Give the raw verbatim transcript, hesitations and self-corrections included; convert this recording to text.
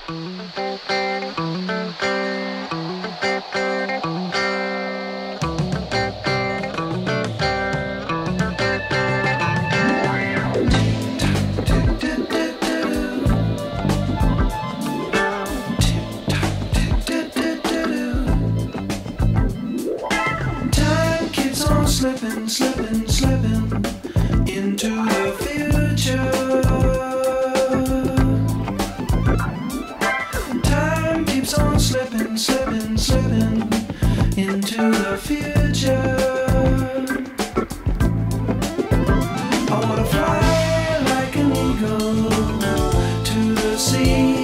Time keeps on slipping, slipping, slipping into the future. Time keeps on slipping, slipping, slipping into the future. I wanna fly like an eagle to the sea.